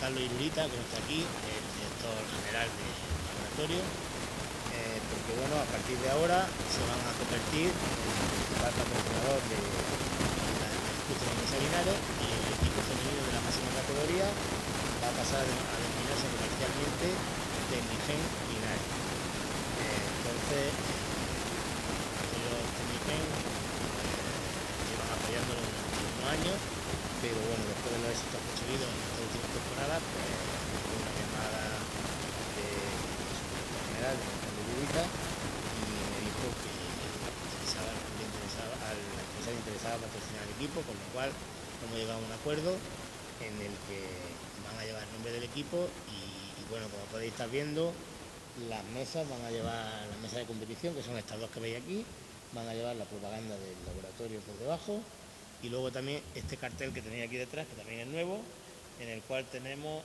Carlos Irurita, que no está aquí, el director general del laboratorio, porque bueno, a partir de ahora se van a convertir en el principal patrocinador del Club de Linares, y el equipo femenino de la máxima categoría va a pasar a denominarse comercialmente Tecnigen Linares. Entonces, los Tecnigen llevan apoyándolo en los últimos años, pero bueno, después de los éxitos conseguidos en esta última temporada, pues hubo una llamada del subdirector general de Carlos Irurita y me dijo que a la empresa le interesaba patrocinar el equipo, con lo cual hemos llegado a un acuerdo en el que van a llevar el nombre del equipo y bueno, como podéis estar viendo, las mesas van a llevar, las mesas de competición, que son estas dos que veis aquí, van a llevar la propaganda del laboratorio por debajo, y luego también este cartel que tenéis aquí detrás, que también es nuevo, en el cual tenemos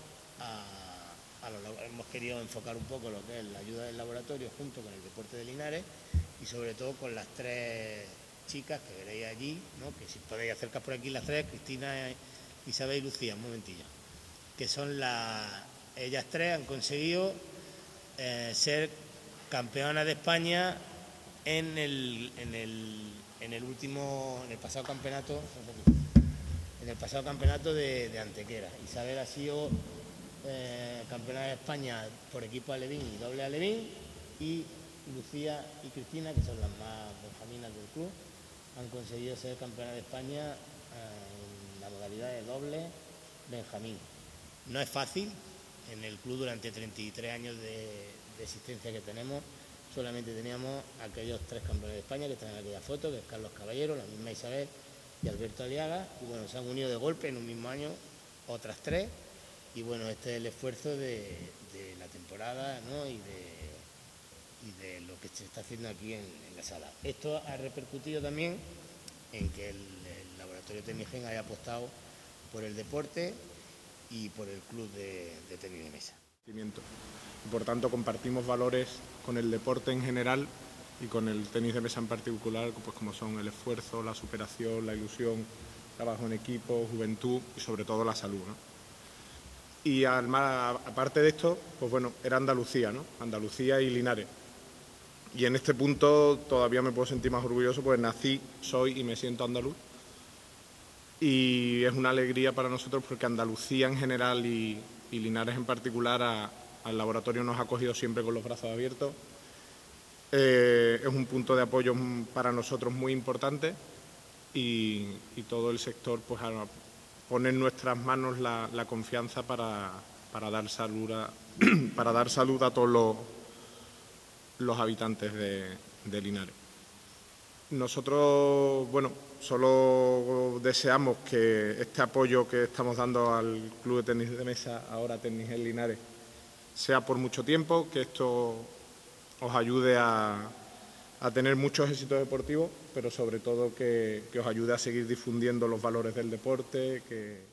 hemos querido enfocar un poco lo que es la ayuda del laboratorio junto con el deporte de Linares, y sobre todo con las tres chicas que veréis allí, ¿no? Que si podéis acercar por aquí las tres, Cristina, Isabel y Lucía, un momentillo, que son ellas tres han conseguido ser campeonas de España en el pasado campeonato de Antequera. Isabel ha sido campeona de España por equipo alevín y doble alevín, y Lucía y Cristina, que son las más benjaminas del club, han conseguido ser campeonas de España en la modalidad de doble benjamín. No es fácil. En el club, durante 33 años de existencia que tenemos, solamente teníamos aquellos tres campeones de España que están en aquella foto, que es Carlos Caballero, la misma Isabel y Alberto Aliaga, y bueno, se han unido de golpe en un mismo año otras tres, y bueno, este es el esfuerzo de la temporada, ¿no? y de lo que se está haciendo aquí en la sala. Esto ha repercutido también en que el laboratorio Tecnigen haya apostado por el deporte y por el club de tenis de mesa. Por tanto, compartimos valores con el deporte en general y con el tenis de mesa en particular, pues como son el esfuerzo, la superación, la ilusión, trabajo en equipo, juventud y sobre todo la salud, ¿no? Y aparte de esto, pues bueno, era Andalucía, ¿no? Andalucía y Linares. Y en este punto todavía me puedo sentir más orgulloso, pues nací, soy y me siento andaluz. Y es una alegría para nosotros porque Andalucía en general y Linares en particular al laboratorio nos ha acogido siempre con los brazos abiertos. Es un punto de apoyo para nosotros muy importante y todo el sector pues pone en nuestras manos la confianza para dar salud a todos los habitantes de Linares. Nosotros, bueno, solo deseamos que este apoyo que estamos dando al Club de Tenis de Mesa, ahora Tecnigen Linares, sea por mucho tiempo, que esto os ayude a tener muchos éxitos deportivos, pero sobre todo que os ayude a seguir difundiendo los valores del deporte.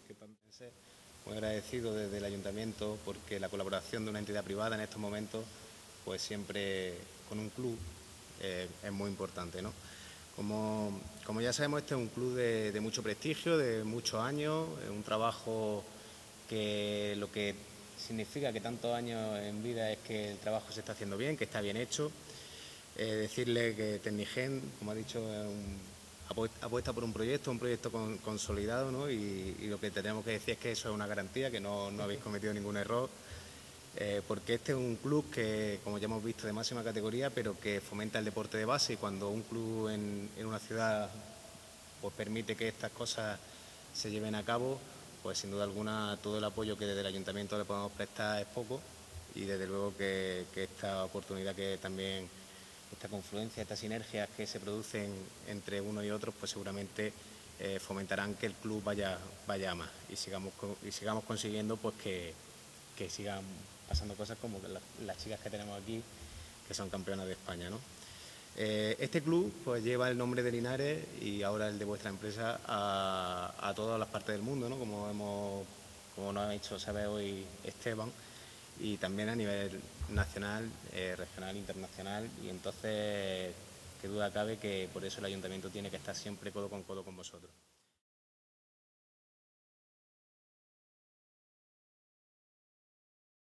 Muy agradecido desde el Ayuntamiento porque la colaboración de una entidad privada en estos momentos, pues siempre con un club es muy importante, ¿no? Como ya sabemos, este es un club de mucho prestigio, de muchos años, un trabajo que lo que significa que tantos años en vida es que el trabajo se está haciendo bien, que está bien hecho. Decirle que Tecnigen, como ha dicho, apuesta por un proyecto consolidado, ¿no? Y lo que tenemos que decir es que eso es una garantía, que no habéis cometido ningún error. Porque este es un club que, como ya hemos visto, de máxima categoría, pero que fomenta el deporte de base, y cuando un club en una ciudad pues permite que estas cosas se lleven a cabo, pues sin duda alguna todo el apoyo que desde el Ayuntamiento le podemos prestar es poco, y desde luego que esta oportunidad, que también esta confluencia, estas sinergias que se producen entre unos y otros, pues seguramente fomentarán que el club vaya a más y sigamos consiguiendo pues que sigan pasando cosas como las chicas que tenemos aquí, que son campeonas de España, ¿no? Este club pues lleva el nombre de Linares y ahora el de vuestra empresa a todas las partes del mundo, ¿no? Como nos ha hecho saber hoy Esteban, y también a nivel nacional, regional, internacional, y entonces qué duda cabe que por eso el Ayuntamiento tiene que estar siempre codo con vosotros.